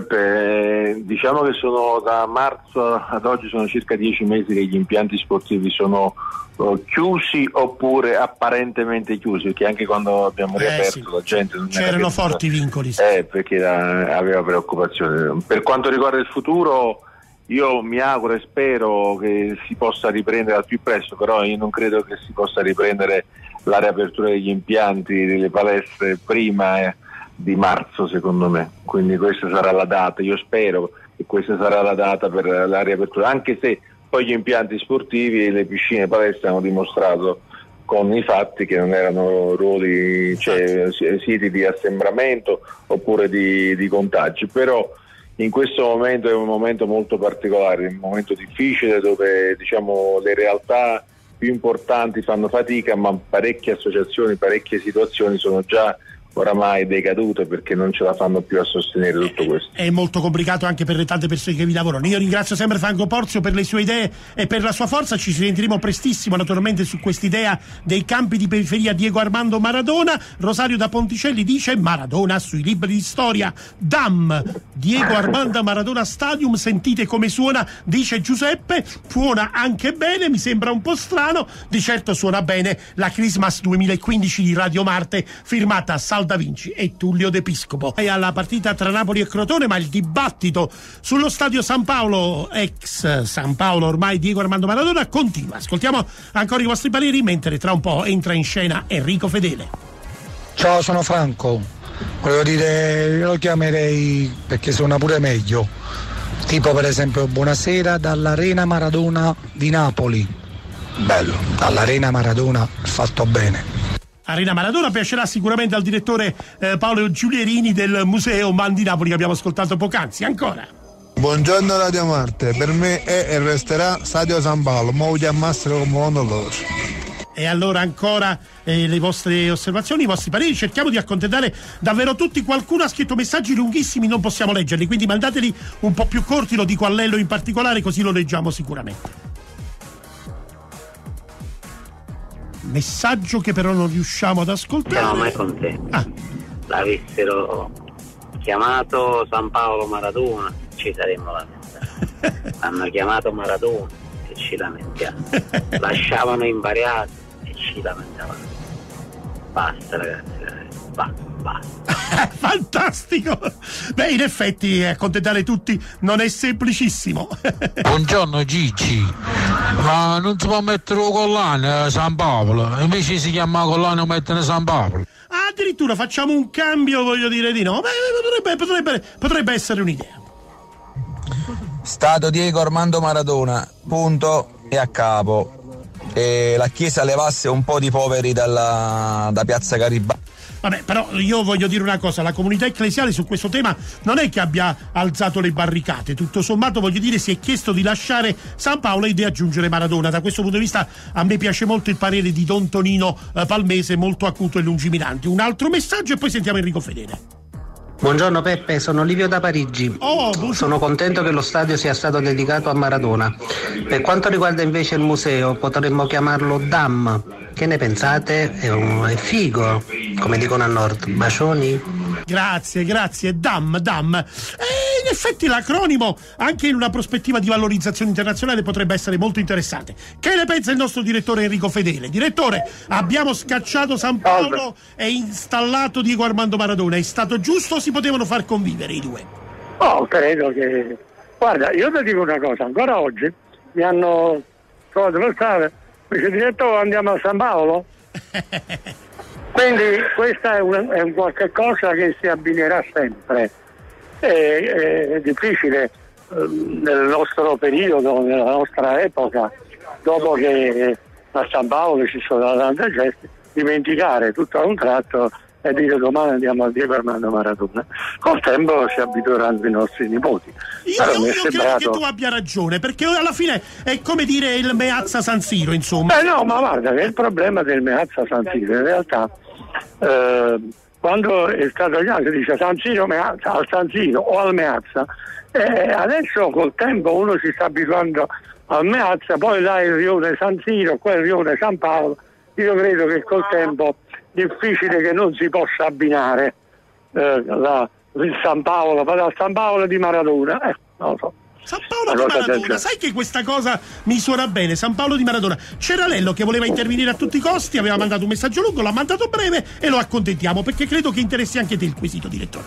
Speaker 22: Peppe, diciamo che sono da marzo ad oggi sono circa dieci mesi che gli impianti sportivi sono uh, chiusi oppure apparentemente chiusi, perché anche quando abbiamo riaperto eh sì, la gente non
Speaker 1: c'erano forti vincoli, sì.
Speaker 22: eh, perché era, aveva preoccupazione. Per quanto riguarda il futuro, io mi auguro e spero che si possa riprendere al più presto, però io non credo che si possa riprendere la riapertura degli impianti, delle palestre prima eh, di marzo, secondo me. Quindi questa sarà la data, io spero che questa sarà la data per la riapertura, anche se poi gli impianti sportivi e le piscine e le palestre hanno dimostrato con i fatti che non erano ruoli, cioè siti di assembramento oppure di, di contagi. Però in questo momento è un momento molto particolare, un momento difficile dove diciamo le realtà più importanti fanno fatica, ma parecchie associazioni, parecchie situazioni sono già oramai decadute perché non ce la fanno più a sostenere tutto questo.
Speaker 1: È molto complicato anche per le tante persone che vi lavorano. Io ringrazio sempre Franco Porzio per le sue idee e per la sua forza. Ci sentiremo prestissimo naturalmente su quest'idea dei campi di periferia Diego Armando Maradona. Rosario da Ponticelli dice: Maradona sui libri di storia. Dam Diego Armando Maradona Stadium, sentite come suona, dice Giuseppe. Suona anche bene, mi sembra un po' strano, di certo suona bene la Christmas duemilaquindici di Radio Marte firmata Sal Da Vinci e Tullio De Piscopo. E alla partita tra Napoli e Crotone, ma il dibattito sullo stadio San Paolo, ex San Paolo ormai Diego Armando Maradona, continua. Ascoltiamo ancora i vostri pareri mentre tra un po' entra in scena Enrico Fedele.
Speaker 6: Ciao, sono Franco. Volevo dire, io lo chiamerei perché suona pure meglio, tipo per esempio buonasera dall'Arena Maradona di Napoli. Bello, dall'Arena Maradona, fatto bene.
Speaker 1: Arena Maradona piacerà sicuramente al direttore eh, Paolo Giulierini del Museo Man di Napoli che abbiamo ascoltato poc'anzi. Ancora.
Speaker 23: Buongiorno Radio Marte, per me è e resterà Stadio San Paolo, mo chiamassero come vogliono loro.
Speaker 1: E allora ancora eh, le vostre osservazioni, i vostri pareri, cerchiamo di accontentare davvero tutti. Qualcuno ha scritto messaggi lunghissimi, non possiamo leggerli, quindi mandateli un po' più corti, lo dico a Lello in particolare, così lo leggiamo sicuramente. Messaggio che però non riusciamo ad ascoltare.
Speaker 24: No, ma è con te.
Speaker 1: Ah.
Speaker 24: L'avessero chiamato San Paolo Maradona, ci saremmo lamentati.
Speaker 2: hanno chiamato Maradona e ci lamentiamo, lasciavano invariati e ci lamentavamo. Basta ragazzi, ragazzi. Basta, basta.
Speaker 1: Fantastico! Beh, in effetti accontentare tutti non è semplicissimo.
Speaker 3: Buongiorno Gigi, ma non si può mettere un collane San Paolo, invece si chiama collane mettere San Paolo.
Speaker 1: Addirittura facciamo un cambio, voglio dire di no. Beh, potrebbe, potrebbe, potrebbe essere un'idea.
Speaker 5: Stato Diego Armando Maradona, punto e a capo. E la Chiesa levasse un po' di poveri dalla, da Piazza Garibaldi.
Speaker 1: Vabbè, però io voglio dire una cosa, la comunità ecclesiale su questo tema non è che abbia alzato le barricate, tutto sommato voglio dire si è chiesto di lasciare San Paolo e di aggiungere Maradona. Da questo punto di vista a me piace molto il parere di Don Tonino eh, Palmese, molto acuto e lungimirante. Un altro messaggio e poi sentiamo Enrico Fedele.
Speaker 24: Buongiorno Peppe, sono Livio da Parigi.
Speaker 1: Oh,
Speaker 24: sono contento che lo stadio sia stato dedicato a Maradona. Per quanto riguarda invece il museo, potremmo chiamarlo D A M. Che ne pensate? È, un, è figo, come dicono a nord. Bacioni?
Speaker 1: Grazie, grazie. D A M, D A M. E in effetti l'acronimo, anche in una prospettiva di valorizzazione internazionale, potrebbe essere molto interessante. Che ne pensa il nostro direttore Enrico Fedele? Direttore, abbiamo scacciato San Paolo e installato Diego Armando Maradona. È stato giusto o si potevano far convivere i due?
Speaker 25: Oh, credo che... Guarda, io ti dico una cosa, ancora oggi mi hanno trovato per strada, mi dice direttore andiamo a San Paolo? Quindi questa è un, è un qualche cosa che si abbinerà sempre. È, è difficile eh, nel nostro periodo, nella nostra epoca, dopo che a San Paolo ci sono tante gesti, dimenticare tutto a un tratto e dire domani andiamo a Diego Armando Maradona. Col tempo si abitueranno i nostri nipoti.
Speaker 1: Io, io, io credo che tu abbia ragione, perché alla fine è come dire il Meazza San Siro, insomma.
Speaker 25: Eh no, ma guarda che il problema del Meazza San Siro in realtà eh, quando è stato chiamato si dice San Siro, Meazza, al San Siro o al Meazza, e adesso col tempo uno si sta abituando al Meazza, poi là il rione San Siro, qua il rione San Paolo. Io credo che col tempo difficile che non si possa abbinare eh, la, il San Paolo, il San Paolo di Maradona, eh, non lo so.
Speaker 1: San Paolo di Maradona, sai che questa cosa mi suona bene, San Paolo di Maradona. C'era Lello che voleva intervenire a tutti i costi, aveva mandato un messaggio lungo, l'ha mandato breve e lo accontentiamo perché credo che interessi anche te il quesito, direttore.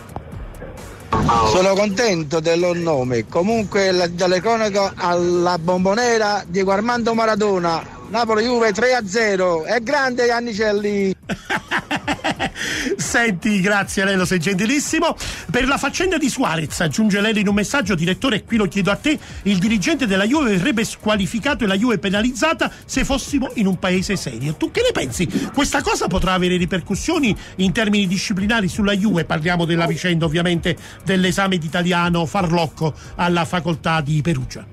Speaker 23: Sono contento del loro nome, comunque la, dalle cronache alla bombonera Diego Armando Maradona, Napoli Juve tre a zero, è grande Annicelli.
Speaker 1: Senti, grazie Lello, sei gentilissimo. Per la faccenda di Suarez, aggiunge Lello in un messaggio, direttore, qui lo chiedo a te, il dirigente della Juve verrebbe squalificato e la Juve penalizzata se fossimo in un paese serio. Tu che ne pensi? Questa cosa potrà avere ripercussioni in termini disciplinari sulla Juve? Parliamo della vicenda ovviamente dell'esame di italiano farlocco alla facoltà di Perugia.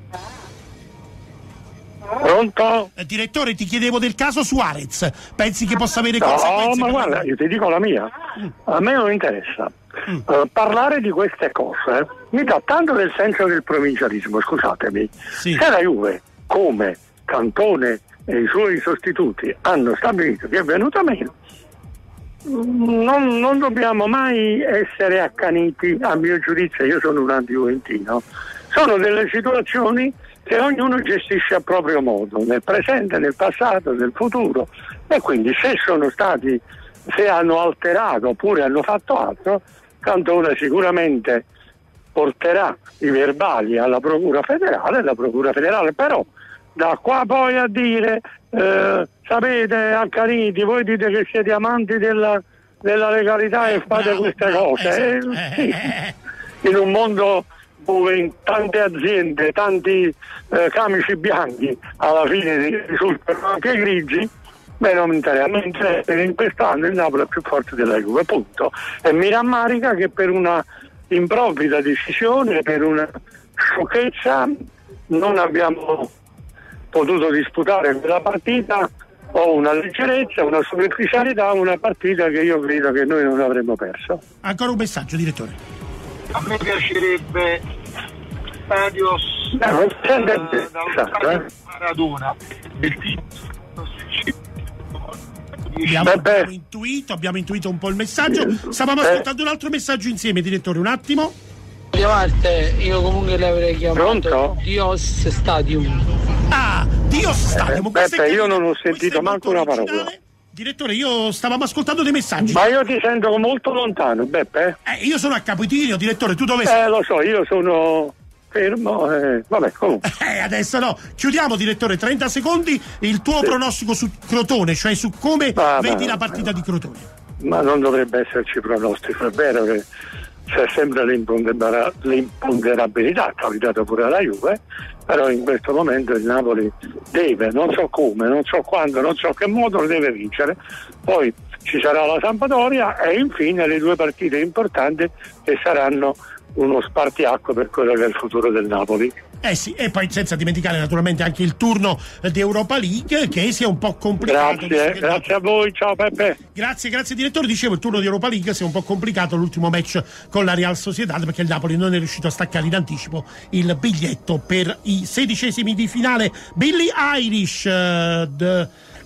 Speaker 25: Pronto?
Speaker 1: Eh, direttore, ti chiedevo del caso Suarez. Pensi che possa avere
Speaker 25: no,
Speaker 1: conseguenze?
Speaker 25: No, ma guarda, la... io ti dico la mia. A me non interessa. Mm. Uh, parlare di queste cose mi dà tanto del senso del provincialismo, scusatemi. Sì. Se la Juve, come Cantone e i suoi sostituti, hanno stabilito che è venuta meno, non, non dobbiamo mai essere accaniti, a mio giudizio, io sono un anti-juventino. Sono delle situazioni che ognuno gestisce a proprio modo, nel presente, nel passato, nel futuro, e quindi se sono stati, se hanno alterato oppure hanno fatto altro, Cantone sicuramente porterà i verbali alla Procura Federale, la Procura Federale però da qua poi a dire eh, sapete accaniti, voi dite che siete amanti della, della legalità e fate bravo, queste bravo, cose esatto. eh, sì. In un mondo dove in tante aziende, tanti eh, camici bianchi alla fine risultano anche grigi, beh non mi interessa, mi interessa che in quest'anno il Napoli è più forte della Juve, punto. E mi rammarica che per una improvvida decisione, per una sciocchezza, non abbiamo potuto disputare quella partita, o una leggerezza, una superficialità, una partita che io credo che noi non avremmo perso.
Speaker 1: Ancora un messaggio, direttore.
Speaker 26: A me piacerebbe stadio
Speaker 25: eh, dallo
Speaker 26: esatto, eh. Maradona del
Speaker 1: abbiamo, abbiamo intuito abbiamo intuito un po' il messaggio. Stavamo ascoltando un altro messaggio insieme, direttore, un attimo.
Speaker 24: Chiamarte, io comunque le avrei chiamato
Speaker 25: Pronto?
Speaker 24: Dios Stadium.
Speaker 1: Ah, Dios Stadium.
Speaker 25: Eh, Beppe, io non ho sentito manco una parola.
Speaker 1: Direttore, io stavamo ascoltando dei messaggi.
Speaker 25: Ma io ti sento molto lontano, Beppe.
Speaker 1: Eh, io sono a Capodichino, direttore, tu dove sei?
Speaker 25: Eh, lo so, io sono fermo, eh, vabbè, comunque.
Speaker 1: Eh, adesso no. Chiudiamo, direttore, trenta secondi, il tuo
Speaker 25: Sì.
Speaker 1: pronostico su Crotone, cioè su come
Speaker 25: Ma-
Speaker 1: vedi
Speaker 25: ma-
Speaker 1: la partita di Crotone.
Speaker 25: Ma non dovrebbe esserci pronostico, è vero che c'è sempre l'impondera- l'imponderabilità, capitato pure alla Juve, però in questo momento il Napoli deve, non so come, non so quando, non so che modo, lo deve vincere. Poi ci sarà la Sampdoria e infine le due partite importanti che saranno uno spartiacque per quello che è il futuro del Napoli.
Speaker 1: Eh sì, e poi senza dimenticare naturalmente anche il turno di Europa League che sia un po' complicato.
Speaker 25: Grazie, grazie a voi, ciao Peppe.
Speaker 1: Grazie, grazie direttore. Dicevo, il turno di Europa League sia un po' complicato, l'ultimo match con la Real Sociedad, perché il Napoli non è riuscito a staccare in anticipo il biglietto per i sedicesimi di finale. Billie Eilish, uh, the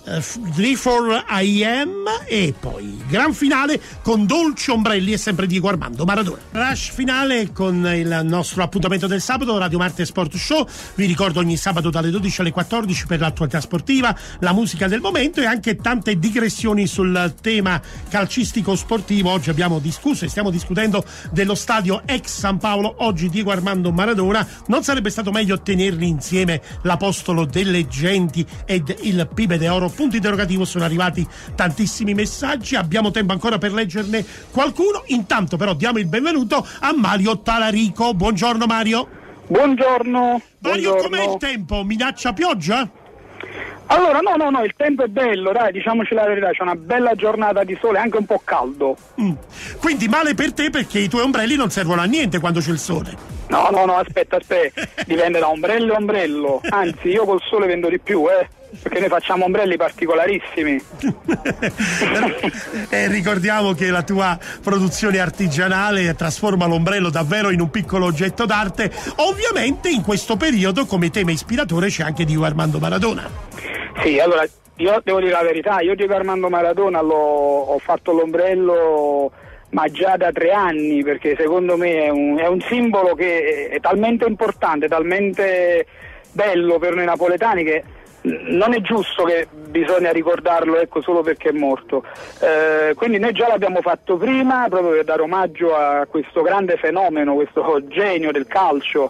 Speaker 1: three four I am, e poi gran finale con Dolci Ombrelli e sempre Diego Armando Maradona. Rush finale con il nostro appuntamento del sabato, Radio Marte Sport Show. Vi ricordo ogni sabato dalle dodici alle quattordici per l'attualità sportiva, la musica del momento e anche tante digressioni sul tema calcistico sportivo. Oggi abbiamo discusso e stiamo discutendo dello stadio ex San Paolo, oggi Diego Armando Maradona. Non sarebbe stato meglio tenerli insieme l'apostolo delle genti ed il Pibe d'Oro? Punto interrogativo. Sono arrivati tantissimi messaggi, abbiamo tempo ancora per leggerne qualcuno. Intanto però diamo il benvenuto a Mario Talarico. Buongiorno Mario.
Speaker 7: Buongiorno.
Speaker 1: Mario,
Speaker 7: buongiorno.
Speaker 1: com'è il tempo? Minaccia pioggia?
Speaker 7: Allora, no, no, no, il tempo è bello, dai, diciamoci la verità, c'è una bella giornata di sole, anche un po' caldo.
Speaker 1: Mm. Quindi male per te, perché i tuoi ombrelli non servono a niente quando c'è il sole.
Speaker 7: No, no, no, aspetta, aspetta, dipende da ombrello a ombrello, anzi io col sole vendo di più, eh. Perché noi facciamo ombrelli particolarissimi.
Speaker 1: E ricordiamo che la tua produzione artigianale trasforma l'ombrello davvero in un piccolo oggetto d'arte. Ovviamente in questo periodo come tema ispiratore c'è anche Diego Armando Maradona.
Speaker 7: Sì, allora io devo dire la verità, io Diego Armando Maradona l'ho, ho fatto l'ombrello ma già da tre anni, perché secondo me è un, è un simbolo che è talmente importante, talmente bello per noi napoletani che non è giusto che bisogna ricordarlo, ecco, solo perché è morto. Eh, quindi noi già l'abbiamo fatto prima proprio per dare omaggio a questo grande fenomeno, questo genio del calcio.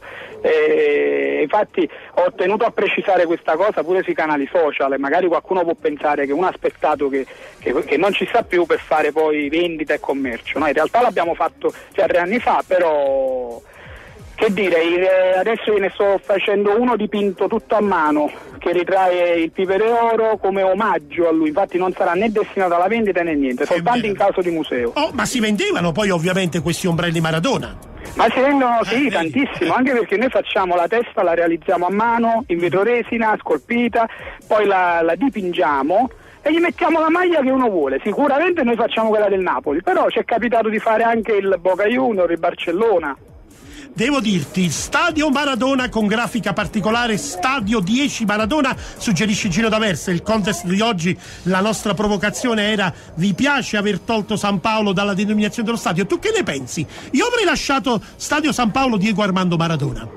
Speaker 7: Eh, infatti ho tenuto a precisare questa cosa pure sui canali social, e magari qualcuno può pensare che uno ha aspettato che, che, che non ci sta più per fare poi vendita e commercio. No, in realtà l'abbiamo fatto già tre anni fa, però che dire, adesso io ne sto facendo uno dipinto tutto a mano che ritrae il Pibe d'Oro come omaggio a lui, infatti non sarà né destinato alla vendita né niente, soltanto in caso di museo.
Speaker 1: Oh, ma si vendevano poi ovviamente questi ombrelli Maradona?
Speaker 7: Ma si vendono, sì, tantissimo, anche perché noi facciamo la testa, la realizziamo a mano, in vetroresina, scolpita, poi la, la dipingiamo e gli mettiamo la maglia che uno vuole. Sicuramente noi facciamo quella del Napoli, però ci è capitato di fare anche il Boca Junior, il Barcellona.
Speaker 1: Devo dirti, Stadio Maradona con grafica particolare, Stadio dieci Maradona, suggerisce Gino D'Aversa. Il contest di oggi, la nostra provocazione era: vi piace aver tolto San Paolo dalla denominazione dello stadio? Tu che ne pensi? Io avrei lasciato Stadio San Paolo Diego Armando Maradona.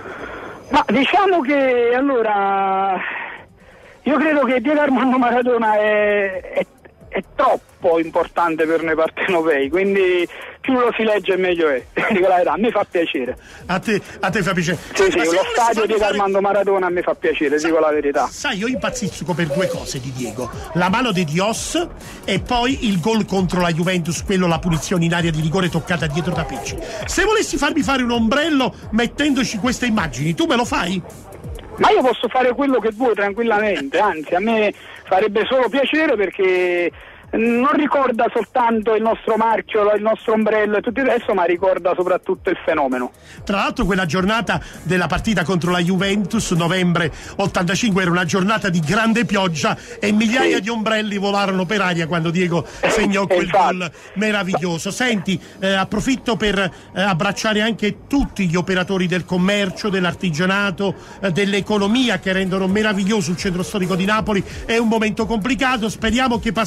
Speaker 7: Ma diciamo che allora io credo che Diego Armando Maradona è, è, è troppo importante per noi partenopei, quindi più lo si legge meglio è. Dico la verità, a me fa piacere.
Speaker 1: A te, a te fa piacere.
Speaker 7: Sì, sì, lo stadio di fare... Armando Maradona a me fa piacere, Sa- dico la verità.
Speaker 1: Sai, io impazzisco per due cose di Diego: la mano di Dios e poi il gol contro la Juventus, quello, la punizione in area di rigore toccata dietro da Pecci. Se volessi farmi fare un ombrello mettendoci queste immagini, tu me lo fai?
Speaker 7: Ma io posso fare quello che vuoi tranquillamente, anzi a me farebbe solo piacere, perché non ricorda soltanto il nostro marchio, il nostro ombrello e tutto il resto, ma ricorda soprattutto il fenomeno.
Speaker 1: Tra l'altro quella giornata della partita contro la Juventus, novembre ottantacinque, era una giornata di grande pioggia e migliaia sì. di ombrelli volarono per aria quando Diego segnò quel gol meraviglioso. Senti, eh, approfitto per eh, abbracciare anche tutti gli operatori del commercio, dell'artigianato, eh, dell'economia, che rendono meraviglioso il centro storico di Napoli. È un momento complicato, speriamo che passando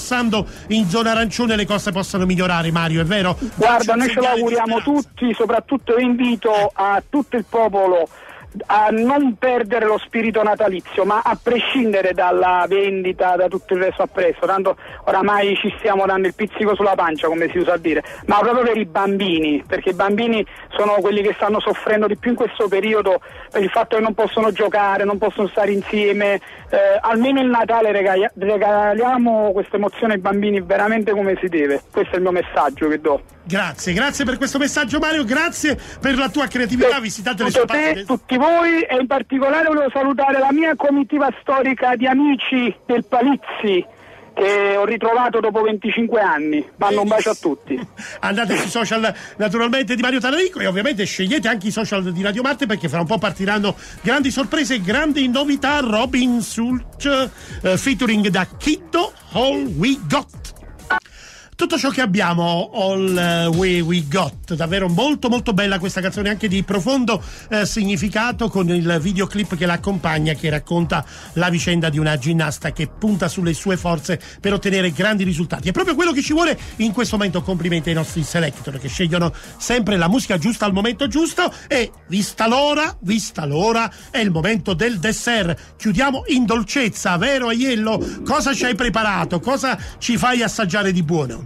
Speaker 1: in zona arancione le cose possano migliorare, Mario, è vero?
Speaker 7: Guarda, noi ce lo auguriamo tutti, soprattutto invito a tutto il popolo a non perdere lo spirito natalizio, ma a prescindere dalla vendita, da tutto il resto appresso, tanto oramai ci stiamo dando il pizzico sulla pancia, come si usa a dire, ma proprio per i bambini, perché i bambini sono quelli che stanno soffrendo di più in questo periodo per il fatto che non possono giocare, non possono stare insieme. Eh, almeno il Natale regala- regaliamo questa emozione ai bambini veramente come si deve. Questo è il mio messaggio che do.
Speaker 1: Grazie, grazie per questo messaggio, Mario, grazie per la tua creatività.
Speaker 7: Eh,
Speaker 1: visitate le
Speaker 7: tutto
Speaker 1: sue
Speaker 7: te,
Speaker 1: pagine.
Speaker 7: tutti voi, e in particolare volevo salutare la mia comitiva storica di amici del Palizzi che ho ritrovato dopo venticinque anni. Mando un bacio a tutti.
Speaker 1: Andate sui social naturalmente di Mario Talarico e ovviamente scegliete anche i social di Radio Marte, perché fra un po' partiranno grandi sorprese e grandi novità. Robin Schulz uh, featuring da Kiddo, All We Got. Tutto ciò che abbiamo, All We, We Got, davvero molto molto bella questa canzone, anche di profondo eh, significato, con il videoclip che l'accompagna, che racconta la vicenda di una ginnasta che punta sulle sue forze per ottenere grandi risultati. È proprio quello che ci vuole in questo momento. Complimenti ai nostri selector che scegliono sempre la musica giusta al momento giusto, e vista l'ora, vista l'ora, è il momento del dessert. Chiudiamo in dolcezza, vero Aiello? Cosa ci hai preparato? Cosa ci fai assaggiare di buono?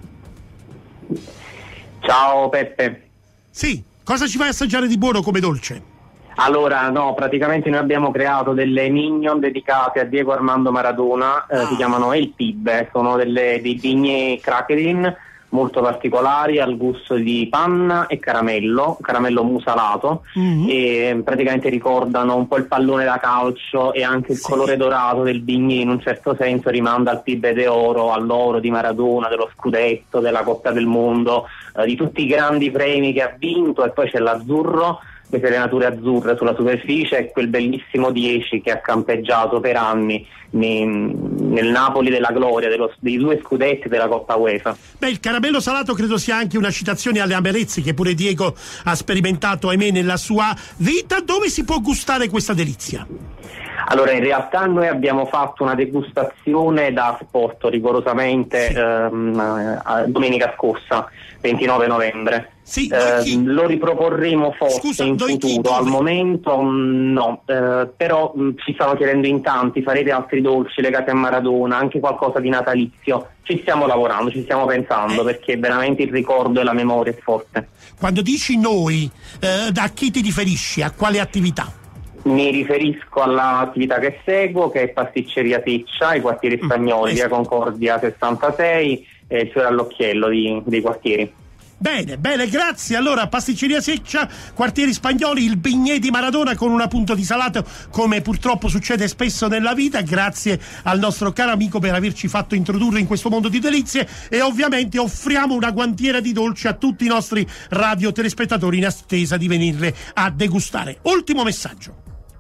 Speaker 8: Ciao Peppe.
Speaker 1: Sì, cosa ci fai assaggiare di buono come dolce?
Speaker 8: Allora, no, praticamente noi abbiamo creato delle mignon dedicate a Diego Armando Maradona, eh, ah. si chiamano El Pibe, sono delle, dei bignè crackerin molto particolari al gusto di panna e caramello, caramello musalato, mm-hmm. e praticamente ricordano un po' il pallone da calcio, e anche il sì. colore dorato del bignè in un certo senso rimanda al Pibe de Oro, all'oro di Maradona, dello scudetto, della Coppa del Mondo, eh, di tutti i grandi premi che ha vinto. E poi c'è l'azzurro, le serenature azzurre sulla superficie, e quel bellissimo dieci che ha campeggiato per anni ne, nel Napoli della gloria, dello, dei due scudetti della Coppa UEFA.
Speaker 1: Beh, il caramello salato credo sia anche una citazione alle amarezze che pure Diego ha sperimentato, ahimè, nella sua vita. Dove si può gustare questa delizia?
Speaker 8: Allora, in realtà noi abbiamo fatto una degustazione da asporto rigorosamente sì. ehm, domenica scorsa, ventinove novembre.
Speaker 1: Sì,
Speaker 8: eh, lo riproporremo forse Scusa, in futuro, al momento no, eh, però mh, ci stanno chiedendo in tanti, farete altri dolci legati a Maradona, anche qualcosa di natalizio. Ci stiamo lavorando, ci stiamo pensando, eh. perché veramente il ricordo e la memoria è forte.
Speaker 1: Quando dici noi, eh, a chi ti riferisci? A quale attività?
Speaker 8: Mi riferisco all'attività che seguo, che è Pasticceria Seccia, i quartieri spagnoli, mm, via Concordia sessantasei, e il fiore all'occhiello di, dei quartieri.
Speaker 1: Bene, bene, grazie. Allora, Pasticceria Seccia, quartieri spagnoli, il bignè di Maradona con una punta di salato, come purtroppo succede spesso nella vita. Grazie al nostro caro amico per averci fatto introdurre in questo mondo di delizie, e ovviamente offriamo una guantiera di dolci a tutti i nostri radio telespettatori in attesa di venirle a degustare. Ultimo messaggio.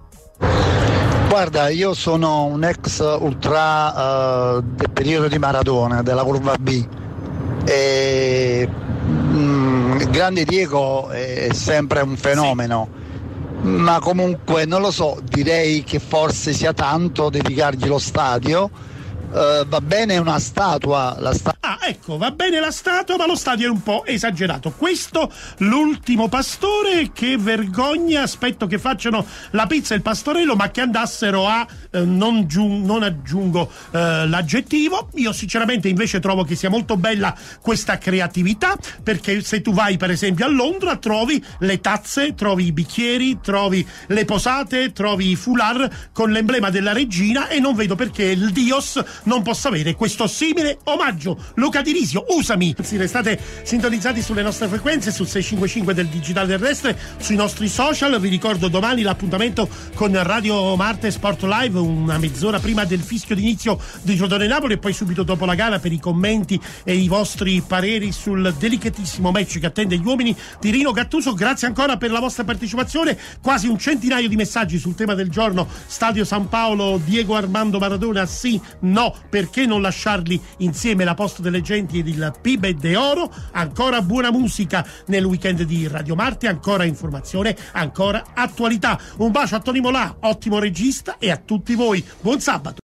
Speaker 6: Guarda, io sono un ex ultra uh, del periodo di Maradona, della curva B, e mm, il grande Diego è sempre un fenomeno, sì. ma comunque non lo so, direi che forse sia tanto dedicargli lo stadio. Uh, va bene una statua, la sta-
Speaker 1: ah ecco, va bene la statua, ma lo stadio è un po' esagerato. Questo l'ultimo pastore, che vergogna, aspetto che facciano la pizza e il pastorello, ma che andassero a eh, non, giung- non aggiungo eh, l'aggettivo. Io sinceramente invece trovo che sia molto bella questa creatività, perché se tu vai per esempio a Londra trovi le tazze, trovi i bicchieri, trovi le posate, trovi i foulard con l'emblema della regina, e non vedo perché il Dios non possa avere questo simile omaggio. Luca Di Risio, usami. Sì, restate sintonizzati sulle nostre frequenze, sul sei cinque cinque del digitale terrestre, sui nostri social. Vi ricordo domani l'appuntamento con Radio Marte Sport Live, una mezz'ora prima del fischio d'inizio di Giordano Napoli, e poi subito dopo la gara per i commenti e i vostri pareri sul delicatissimo match che attende gli uomini di Rino Gattuso. Grazie ancora per la vostra partecipazione, quasi un centinaio di messaggi sul tema del giorno: Stadio San Paolo, Diego Armando Maradona, sì, no, perché non lasciarli insieme, la posta delle genti ed il Pibe de Oro. Ancora buona musica nel weekend di Radio Marte, ancora informazione, ancora attualità. Un bacio a Tony Molà, ottimo regista, e a tutti voi buon sabato.